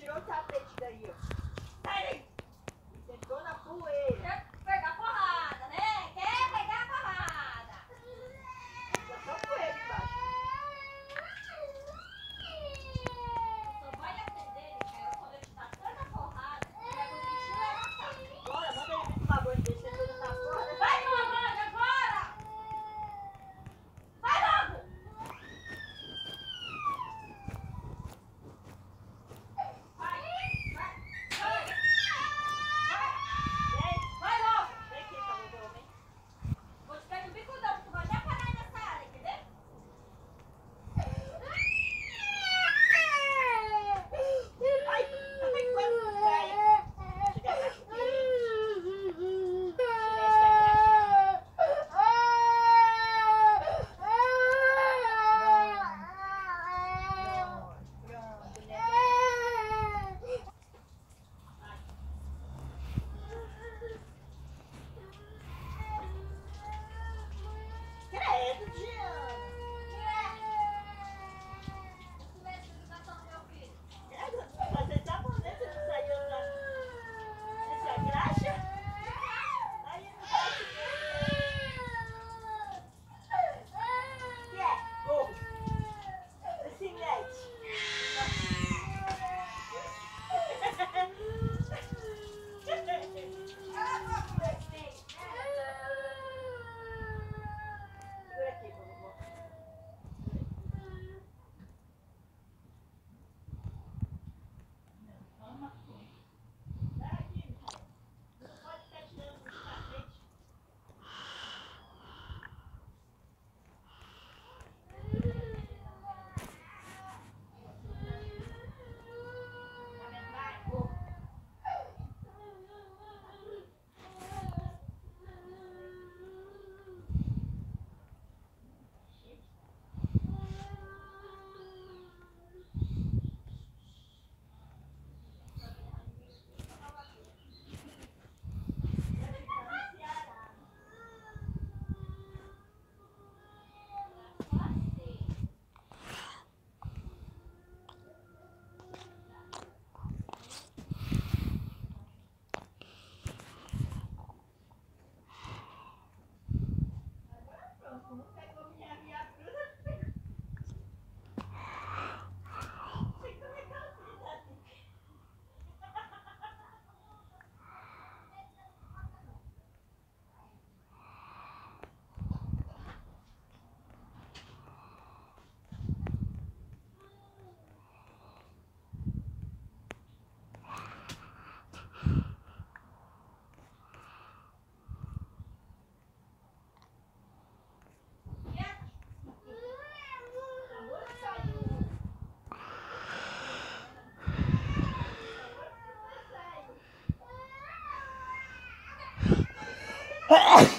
tirou o tapete daí, ó. Sai daí! Sentou na poeira. Quer pegar porrada, né? Quer pegar porrada. Tá só poeira embaixo. Só vai atender, Micael, quando eu te dar tanta porrada, pega o bicho e leva a casa. Bora, manda ele vir tomar banho, deixa ele na porta. Vai tomar banho agora! Vai logo! Vai logo! Vem aqui, tá bom, vem. Vou te pegar no bicudão, tu vai já parar aí nessa área, entendeu? Ai, quase cai. Chega abaixo aqui. Tira essa graxa. Pronto, né? Credo, Diana. Credo, fazer sabonete, não saiu essa graxa? Aí não tá que é? Gorro. Cinete. Segura aqui, vovô. Sai aqui, menina. Não pode ficar tirando os tapetes. Tá vendo? Vai, gorro. Pronto, não pegou minha viatura. Fica legal, filha. Agora saiu. Agora saiu.